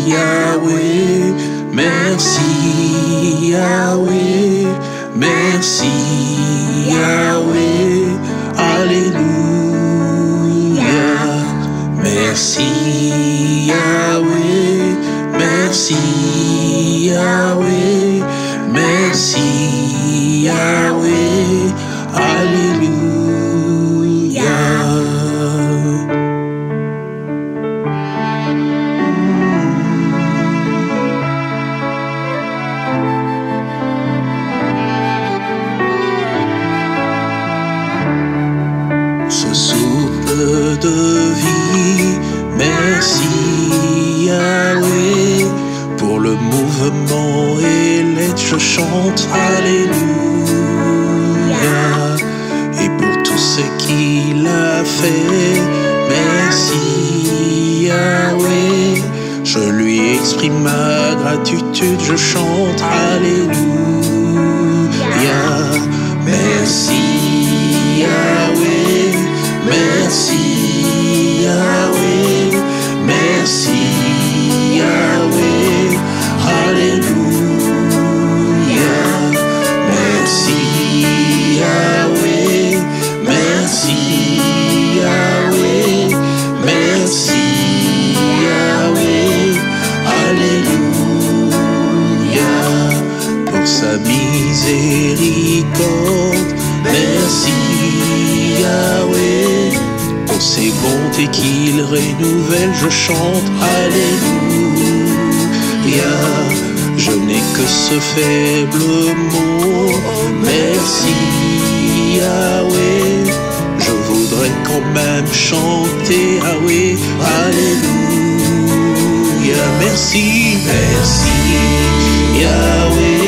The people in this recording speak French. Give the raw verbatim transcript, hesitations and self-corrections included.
Yahweh, merci Yahweh, merci Yahweh, alléluia. Merci Yahweh, merci Yahweh, merci Yahweh, alléluia. Ce souffle de vie, merci Yahweh, pour le mouvement et l'aide, je chante alléluia. Et pour tout ce qu'il a fait, merci Yahweh, je lui exprime ma gratitude, je chante alléluia. Merci Yahweh, merci Yahweh, merci Yahweh, alléluia. Merci Yahweh, merci Yahweh, merci Yahweh, alléluia. Pour sa miséricorde, merci Yahweh, pour ses bontés qu'il renouvelle, je chante alléluia. Je n'ai que ce faible mot, merci Yahweh, je voudrais quand même chanter Yahweh, alléluia. Merci, merci Yahweh,